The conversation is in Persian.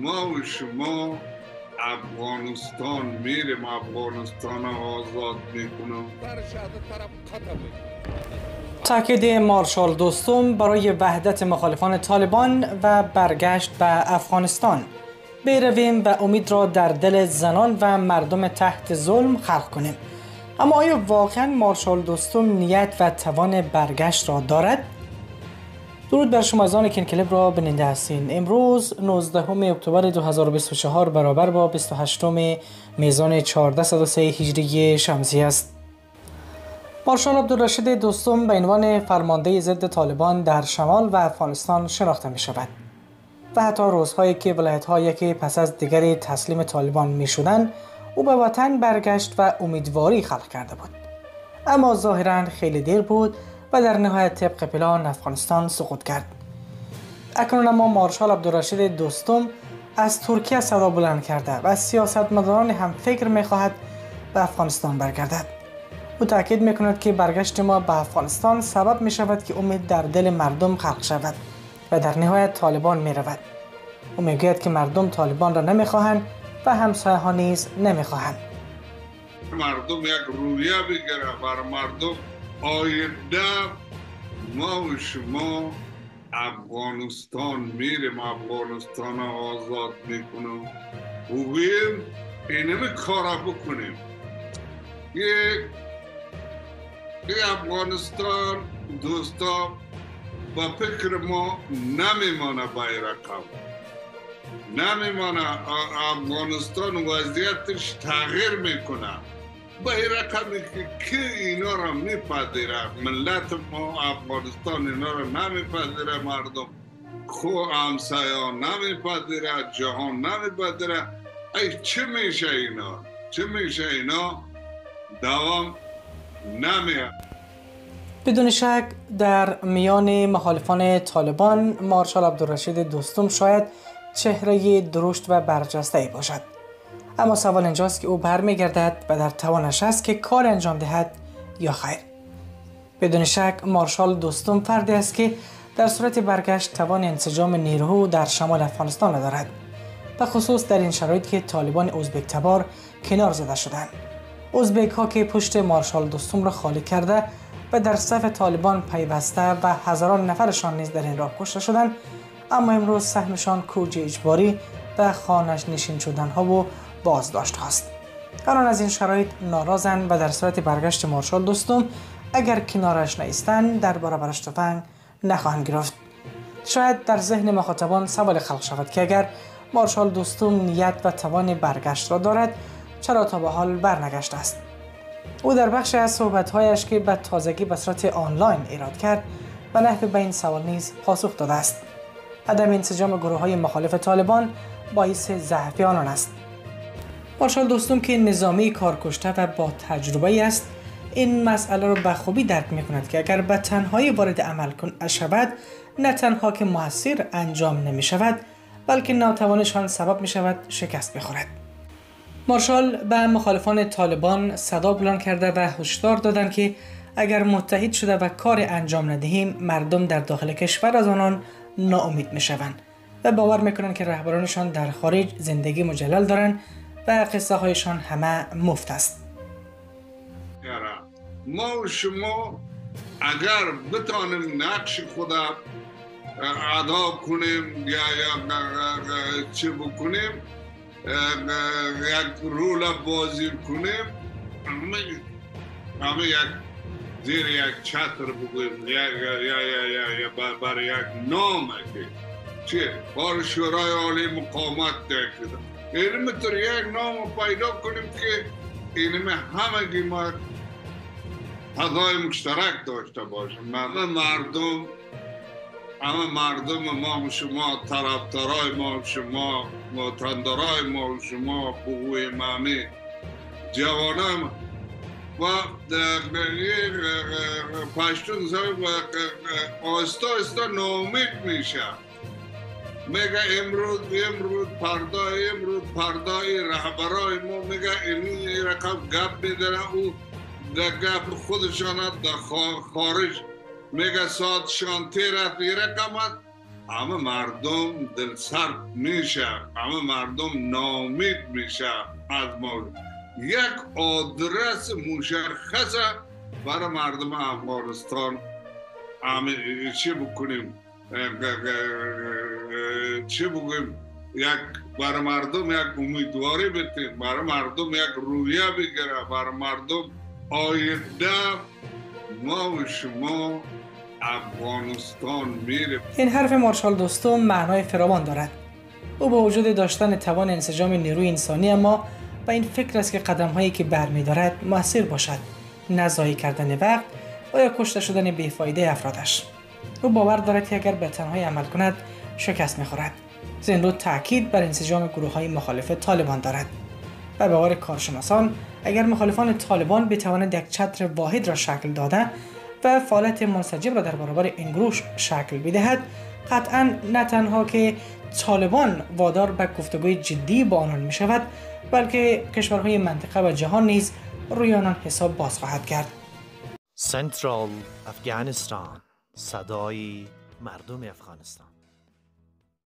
ما و شما افغانستان میریم، افغانستان آزاد میکنم. تاکید مارشال دوستم برای وحدت مخالفان طالبان و برگشت به افغانستان. برویم و امید را در دل زنان و مردم تحت ظلم خلق کنیم. اما آیا واقعا مارشال دوستم نیت و توان برگشت را دارد؟ درود بر شما عزیزانی که این کلیپ را بیننده هستین. امروز 19 اکتبر 2024 برابر با 28 میزان 1403 هجری شمسی است. مارشال عبدالرشید دوستم به عنوان فرمانده ضد طالبان در شمال و افغانستان شناخته می شود و حتی روزهایی که ولایت‌هایی که پس از دیگری تسلیم طالبان می شدند او به وطن برگشت و امیدواری خلق کرده بود. اما ظاهراً خیلی دیر بود و در نهایت طبق پلان افغانستان سقوط کرد. اکنون اما مارشال عبدالرشید دوستم از ترکیه صدا بلند کرده و سیاستمداران هم فکر می خواهد به افغانستان برگردد. او تاکید می کند که برگشت ما به افغانستان سبب می شود که امید در دل مردم خلق شود و در نهایت طالبان می رود. او می گوید که مردم طالبان را نمی خواهند و همسایه ها نیز نمی خواهند. مردم یک رویه بگیره بر مردم آینده. ما و شما افغانستان میریم، افغانستان آزاد میکنم. بگوییم اینمی کارا بکنیم. یک افغانستان دوستا با فکر ما نمیمانه بیرقم، نمیمانه. افغانستان وضعیتش تغییر میکنه. بیرقمی که اینا را میپذیره، ملت ما افغانستان اینا را نمیپذیره، مردم خو همسایه نمیپذیره، جهان نمیپذیره. ای چه میشه اینا؟ چه میشه اینا؟ دوام نمیاد. بدون شک در میان مخالفان طالبان مارشال عبدالرشید دوستم شاید چهره درشت و برجسته ای باشد. اما سوال اینجاست که او برمیگردد و در توانش است که کار انجام دهد یا خیر. بدون شک مارشال دوستم فردی است که در صورت برگشت توان انسجام نیروها در شمال افغانستان را دارد، به خصوص در این شرایط که طالبان ازبک تبار کنار زده شدند. ازبک ها که پشت مارشال دوستم را خالی کرده و در صف طالبان پیوسته و هزاران نفرشان نیز در این راه کشته شدند، اما امروز سهمشان کوچ اجباری و خانه نشین شدن ها و بازداشت هاست. الان از این شرایط ناراضند و در صورت برگشت مارشال دوستم اگر کنارش نیستند در برابرش تفنگ نخواهند گرفت. شاید در ذهن مخاطبان سوال خلق شود که اگر مارشال دوستم نیت و توان برگشت را دارد چرا تا به حال برنگشته است؟ او در بخش از صحبت‌هایش که به تازگی به صورت آنلاین ایراد کرد و نحوی به این سوال نیز پاسخ داده است. عدم انسجام گروه‌های مخالف طالبان باعث ضعف آنان است. مارشال دوستم که نظامی کارکشته و با تجربه است این مسئله را به خوبی درک می‌کند که اگر به تنهایی وارد عمل شود نه تنها که موثر انجام نمی‌شود بلکه ناتوانیشان سبب می‌شود شکست بخورد. مارشال به مخالفان طالبان صدا بلند کرده و هشدار دادند که اگر متحد شده و کار انجام ندهیم مردم در داخل کشور از آنان ناامید میشوند و باور میکنند که رهبرانشان در خارج زندگی مجلل دارند و قصه هایشان همه مفت است. ما و شما اگر بتانیم نقش خدا ادا کنیم یا چه بکنیم، یک رول بازی کنیم، همه یک زیر یک چتر بگویم یا برای یک نام چه بار شورای عالی مقامت کرده اینمی طور یک نام پیدا کنیم که اینمی همگی ما فضای مشترک داشته باشیم. همه مردم ما و شما، طرفدارای ما و شما، معتندرای ما و شما، بگویم همه جوانان و پشتون صاحب آستا آستا ناامید میشه. میگه امروز پردای رهبرای ما میگه این رقم گپ میداره، او در گپ خودشان در خارج میگه ساعتشان تیر است، این رقم همه مردم دل سرد میشه، همه مردم ناامید میشه از ما. یک آدرس مشخص برای مردم افغانستان چی بکنیم، چی بگیم، برای مردم یک امیدواری بتیم، برای مردم یک رویه بگیره، برای مردم آینده ما و شما افغانستان میره. این حرف مارشال دوستم معنای فراوان دارد. او با وجود داشتن توان انسجام نیروی انسانی، اما به این فکر است که قدم هایی که برمی‌دارد مؤثر باشد، نه ضایع کردن وقت و یا کشته شدن بیفایده افرادش. او باور دارد که اگر به تنهایی عمل کند شکست می‌خورد. زندو تاکید بر انسجام گروه‌های مخالف طالبان دارد. و به باور کارشناسان، اگر مخالفان طالبان بتوانند یک چتر واحد را شکل داده و فعالیت منسجم را در برابر این گروه شکل بدهد، قطعاً نه تنها که طالبان وادار به گفتگوی جدی با آنان می شود، بلکه کشورهای منطقه و جهان نیز روی آنان حساب باز خواهد کرد. سنترال افغانستان، صدای مردم افغانستان.